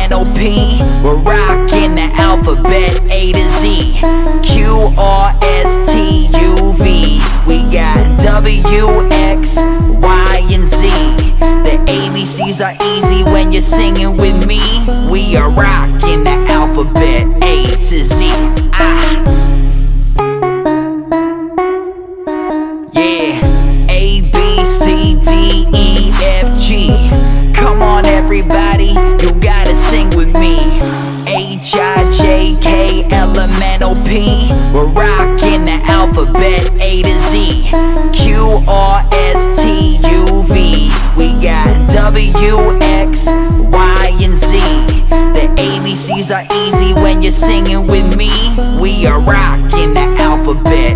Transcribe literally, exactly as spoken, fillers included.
N O P. We're rocking the alphabet A to Z. Q R S T U V. We got W X Y and Z. The A B Cs are easy when you're singing with me. We are rocking the alphabet A to Z. Ah. Yeah, A B C D E F G. Come on everybody, you gotta sing with me. H I J K L M N O P. We're rocking the alphabet A to Z. Q R S T U V. We got W X Y and Z. The A B Cs are easy when you're singing with me. We are rocking the alphabet